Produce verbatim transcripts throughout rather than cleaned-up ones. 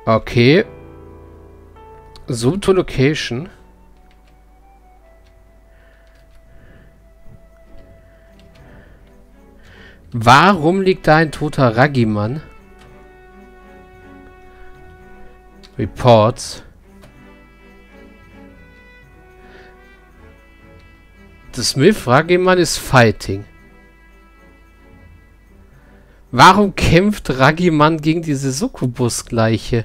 Okay. Zoom to Location. Warum liegt da ein toter Raggimann? Reports. The Smith Raggimann ist fighting. Warum kämpft Raggimann gegen diese Succubus-Gleiche?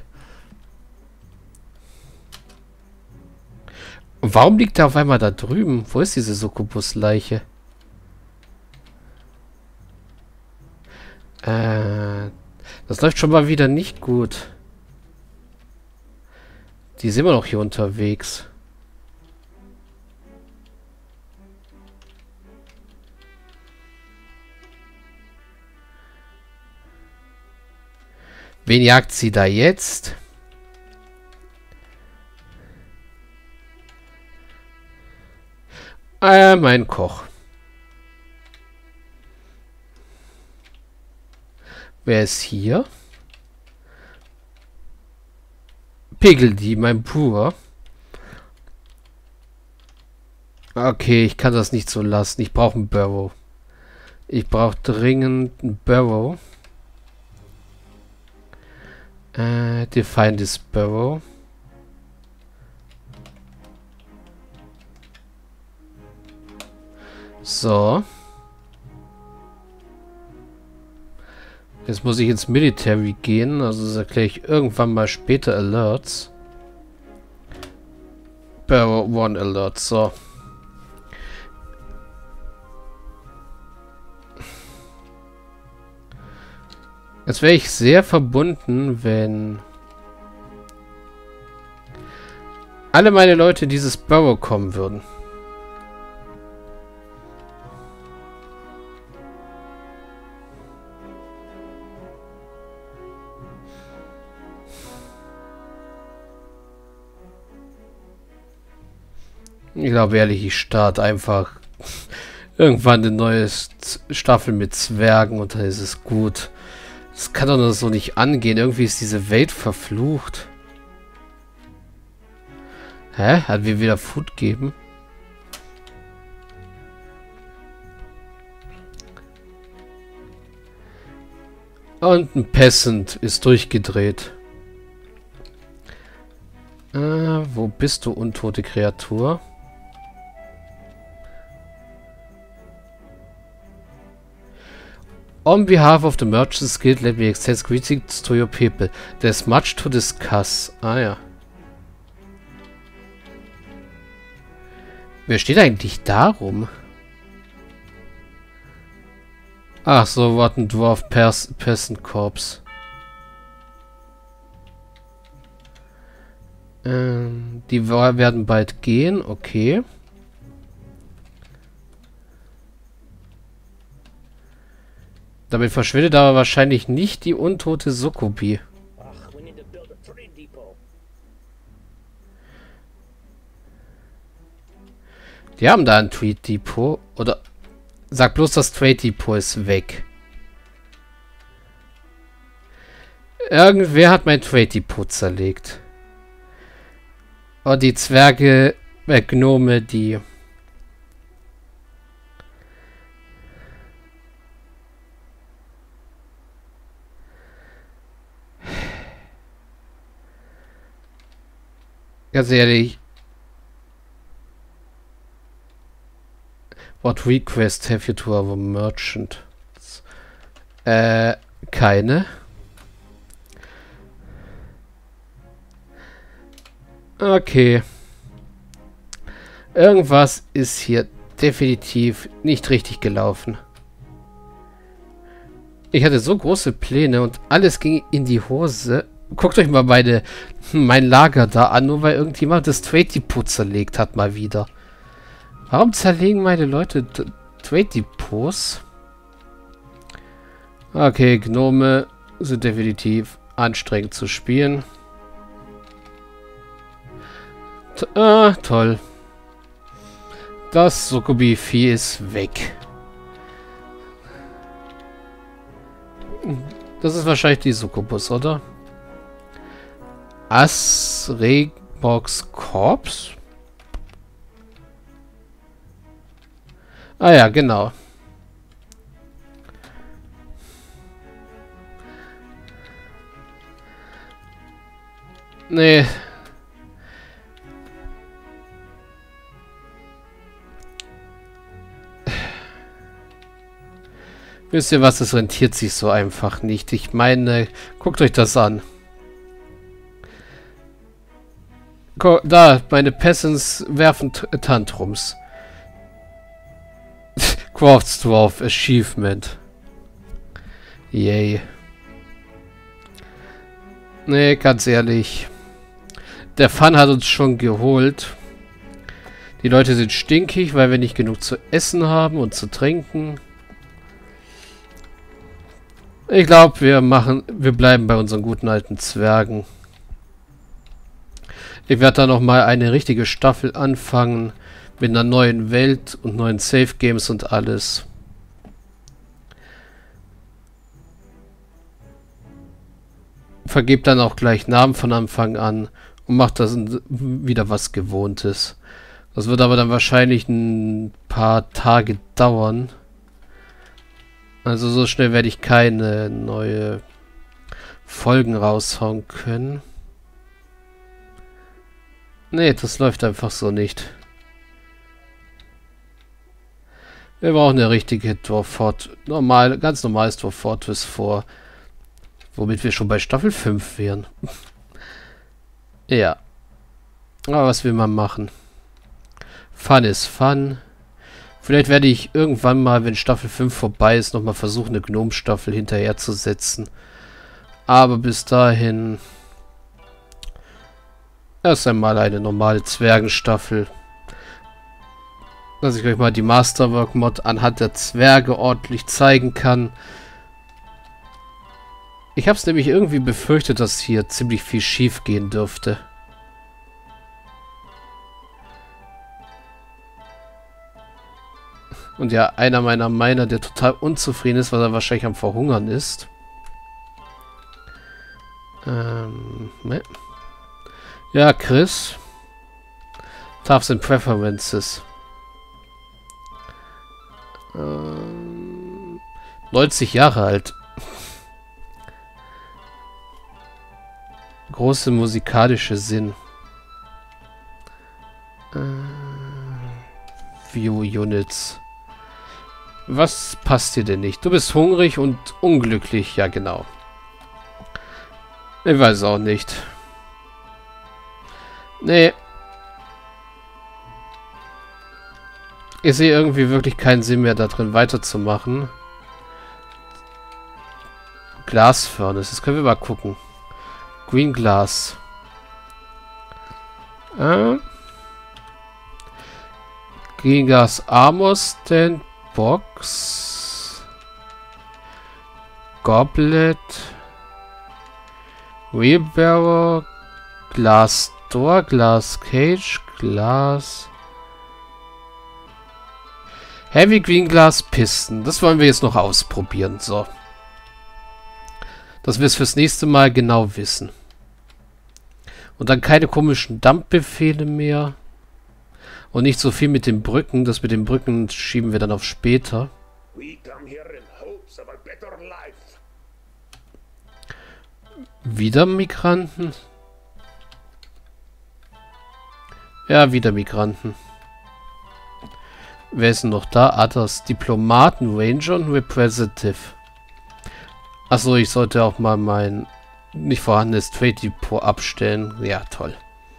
Und warum liegt er auf einmal da drüben? Wo ist diese Succubus-Leiche? Äh, das läuft schon mal wieder nicht gut. Die sind immer noch hier unterwegs. Wen jagt sie da jetzt? Äh, mein Koch. Wer ist hier? Piggledy, mein Bruder. Okay, ich kann das nicht so lassen. Ich brauche einen Burrow. Ich brauche dringend einen Burrow. Äh, define this Burrow. So. Jetzt muss ich ins Military gehen. Also das erkläre ich irgendwann mal später. Alerts. Burrow One Alert. So. Jetzt wäre ich sehr verbunden, wenn alle meine Leute in dieses Burrow kommen würden. Ich glaube ehrlich, ich starte einfach irgendwann eine neue Staffel mit Zwergen und dann ist es gut. Das kann doch nur so nicht angehen. Irgendwie ist diese Welt verflucht. Hä? Hat wir wieder Food geben? Und ein Peasant ist durchgedreht. Äh, wo bist du, untote Kreatur? On behalf of the Merchants Guild, let me extend greetings to your people. There's much to discuss. Ah ja. Wer steht eigentlich darum? Ach so, was ein Dwarf Pers Peasant Corps. Ähm, die werden bald gehen, okay. Damit verschwindet aber wahrscheinlich nicht die untote Succubi. Die haben da ein Trade Depot. Oder sag bloß, das Trade Depot ist weg. Irgendwer hat mein Trade Depot zerlegt. Und die Zwerge, äh, Gnome, die... Ganz ehrlich. What request have you to our merchant? Äh, keine. Okay. Irgendwas ist hier definitiv nicht richtig gelaufen. Ich hatte so große Pläne und alles ging in die Hose. Guckt euch mal meine, mein Lager da an, nur weil irgendjemand das Trade Depot zerlegt hat mal wieder. Warum zerlegen meine Leute Trade Depots? Okay, Gnome sind definitiv anstrengend zu spielen. T ah, toll. Das Succubi-Vieh ist weg. Das ist wahrscheinlich die Succubus, oder? Asregbox Corps. Ah ja, genau. Nee. Wisst ihr was, das rentiert sich so einfach nicht. Ich meine, guckt euch das an. Da, meine Peasants werfen Tantrums. Quartz Dwarf Achievement. Yay. Nee, ganz ehrlich. Der Fun hat uns schon geholt. Die Leute sind stinkig, weil wir nicht genug zu essen haben und zu trinken. Ich glaube, wir machen, wir bleiben bei unseren guten alten Zwergen. Ich werde da noch mal eine richtige Staffel anfangen mit einer neuen Welt und neuen Safe Games und alles. Vergebt dann auch gleich Namen von Anfang an und macht das wieder was Gewohntes. Das wird aber dann wahrscheinlich ein paar Tage dauern. Also so schnell werde ich keine neue Folgen raushauen können. Nee, das läuft einfach so nicht. Wir brauchen eine richtige Dwarf Fort, normal, ganz normales Dwarf Fortress vor. Womit wir schon bei Staffel fünf wären. Ja. Aber was will man machen? Fun ist Fun. Vielleicht werde ich irgendwann mal, wenn Staffel fünf vorbei ist, nochmal versuchen, eine Gnome-Staffel hinterher zu setzen. Aber bis dahin erst einmal eine normale Zwergenstaffel. Dass ich euch mal die Masterwork-Mod anhand der Zwerge ordentlich zeigen kann. Ich habe es nämlich irgendwie befürchtet, dass hier ziemlich viel schief gehen dürfte. Und ja, einer meiner Miner, der total unzufrieden ist, weil er wahrscheinlich am Verhungern ist. Ähm, ne. Ja, Chris. Taps and Preferences. Ähm, neunzig Jahre alt. Große musikalische Sinn. Äh, View Units. Was passt dir denn nicht? Du bist hungrig und unglücklich. Ja, genau. Ich weiß auch nicht. Nee. Ich sehe irgendwie wirklich keinen Sinn mehr da drin weiterzumachen. Glasfurnace. Das können wir mal gucken. Green Glass. Äh. Green Glass Armor Stand Box. Goblet. Wheelbarrow. Glass Door. Glass Cage. Glass. Heavy Green Glass Piston. Das wollen wir jetzt noch ausprobieren. So. Dass wir es fürs nächste Mal genau wissen. Und dann keine komischen Dump-Befehle mehr. Und nicht so viel mit den Brücken. Das mit den Brücken schieben wir dann auf später. Wieder Migranten? Ja, wieder Migranten. Wer ist denn noch da? Others. Diplomaten, Ranger und Representative. Achso, ich sollte auch mal mein nicht vorhandenes Trade Depot abstellen. Ja, toll.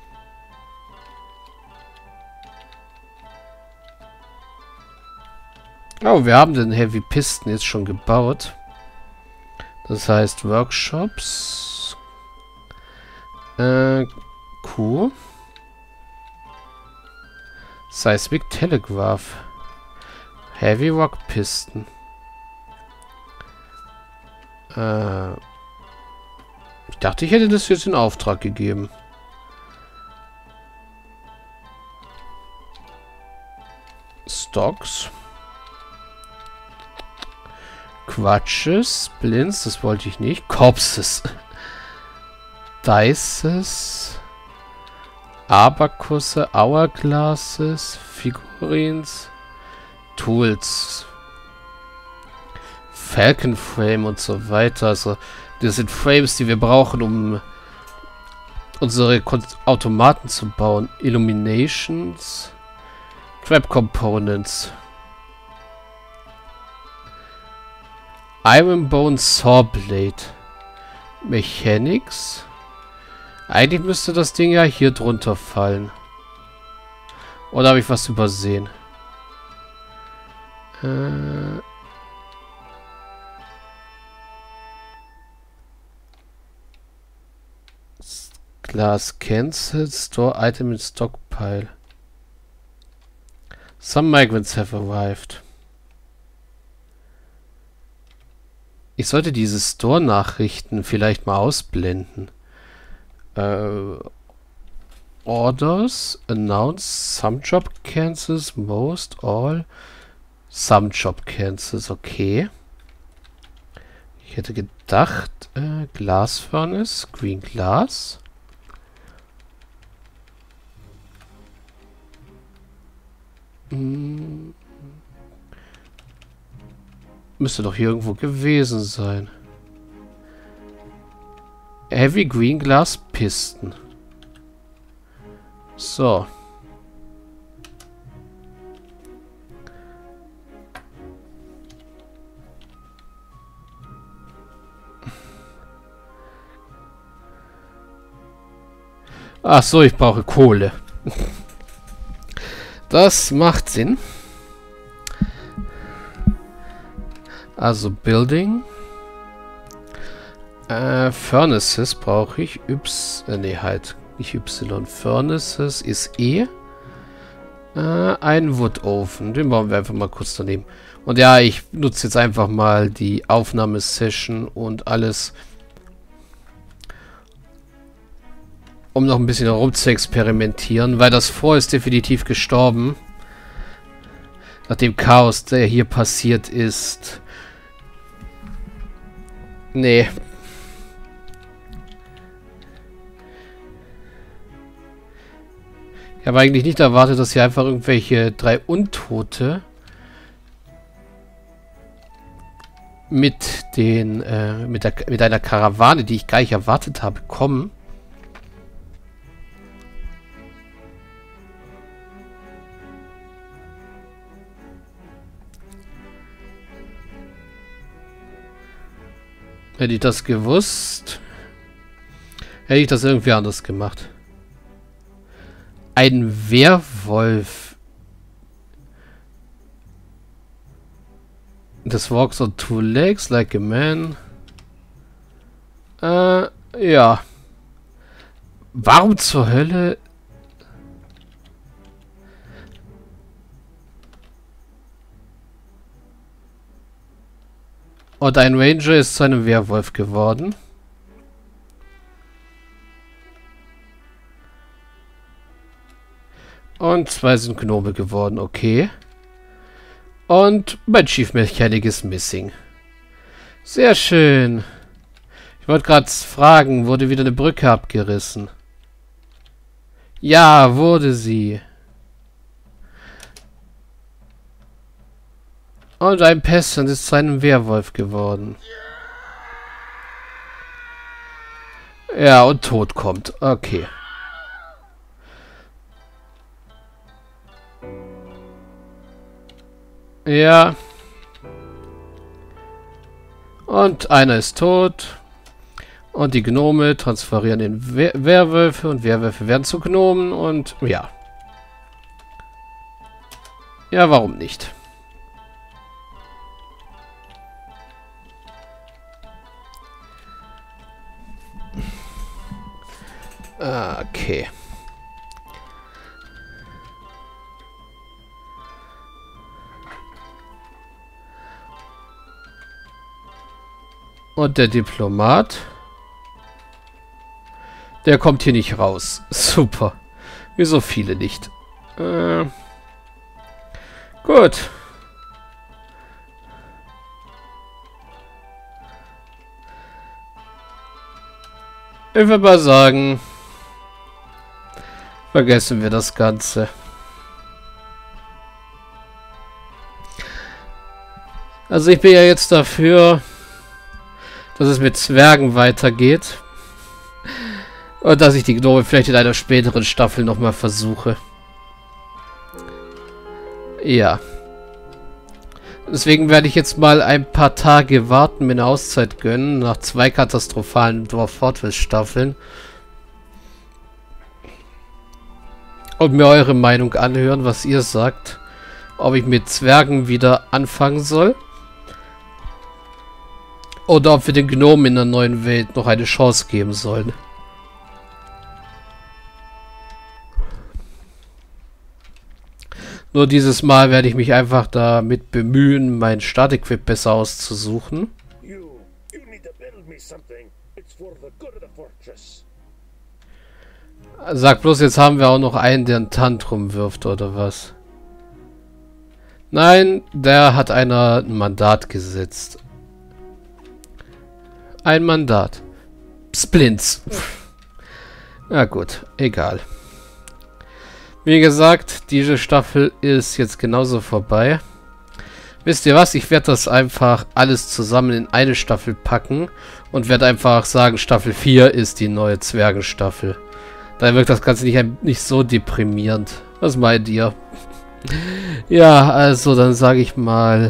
Oh, wir haben den Heavy Piston jetzt schon gebaut. Das heißt Workshops. Äh, Q. Seismic Telegraph. Heavy Rock Piston. Äh, ich dachte, ich hätte das jetzt in Auftrag gegeben. Stocks. Quatsches. Splints, das wollte ich nicht. Corpses. Dices, Abakusse, Hourglasses, Figurines, Tools, Falcon Frame und so weiter. Also das sind Frames, die wir brauchen, um unsere Kon Automaten zu bauen. Illuminations, Crab Components, Iron Bone Saw Blade, Mechanics. Eigentlich müsste das Ding ja hier drunter fallen. Oder habe ich was übersehen? Äh Glass cancelled. Store item in stockpile. Some migrants have arrived. Ich sollte diese Store-Nachrichten vielleicht mal ausblenden. Äh, Orders, announce, some job cancels, most, all, some job cancels, okay. Ich hätte gedacht, äh, Glass Furnace, Green Glass. Hm. Müsste doch hier irgendwo gewesen sein. Heavy Green Glass Pisten. So. Ach so, ich brauche Kohle. Das macht Sinn. Also Building. Äh, Furnaces brauche ich. Y, äh, nee, halt. Nicht Y. Furnaces ist E. Äh, ein Wood Oven. Den bauen wir einfach mal kurz daneben. Und ja, ich nutze jetzt einfach mal die Aufnahmesession und alles, um noch ein bisschen herum zu experimentieren, weil das Vor ist definitiv gestorben. Nach dem Chaos, der hier passiert ist. Nee. Ich habe eigentlich nicht erwartet, dass hier einfach irgendwelche drei Untote mit den äh, mit der mit einer Karawane, die ich gar nicht erwartet habe, kommen. Hätte ich das gewusst, hätte ich das irgendwie anders gemacht. Ein Werwolf. Das walks on two legs like a man. Äh, ja. Warum zur Hölle? Und ein Ranger ist zu einem Werwolf geworden. Und zwei sind Gnome geworden, okay. Und mein Chief Mechanic ist missing. Sehr schön. Ich wollte gerade fragen, wurde wieder eine Brücke abgerissen? Ja, wurde sie. Und ein Peasant ist zu einem Werwolf geworden. Ja, und Tod kommt. Okay. Ja. Und einer ist tot. Und die Gnome transferieren in Wer Werwölfe und Werwölfe werden zu Gnomen und ja. Ja, warum nicht? Okay. Und der Diplomat. Der kommt hier nicht raus. Super. Wieso viele nicht? Äh, gut. Ich würde mal sagen, vergessen wir das Ganze. Also ich bin ja jetzt dafür, dass es mit Zwergen weitergeht. Und dass ich die Gnome vielleicht in einer späteren Staffel nochmal versuche. Ja. Deswegen werde ich jetzt mal ein paar Tage warten, mir eine Auszeit gönnen, nach zwei katastrophalen Dwarf Fortress Staffeln. Und mir eure Meinung anhören, was ihr sagt. Ob ich mit Zwergen wieder anfangen soll. Oder ob wir den Gnomen in der neuen Welt noch eine Chance geben sollen. Nur dieses Mal werde ich mich einfach damit bemühen, mein Startequip besser auszusuchen. Sag bloß, jetzt haben wir auch noch einen, der ein Tantrum wirft, oder was? Nein, der hat einer ein Mandat gesetzt. Ein Mandat. Splints. Na gut, egal. Wie gesagt, diese Staffel ist jetzt genauso vorbei. Wisst ihr was? Ich werde das einfach alles zusammen in eine Staffel packen und werde einfach sagen, Staffel vier ist die neue Zwergenstaffel. Dann wirkt das Ganze nicht, nicht so deprimierend. Was meint ihr? Ja, also dann sage ich mal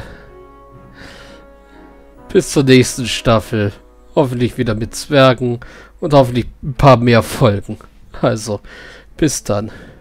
bis zur nächsten Staffel. Hoffentlich wieder mit Zwergen und hoffentlich ein paar mehr Folgen. Also, bis dann.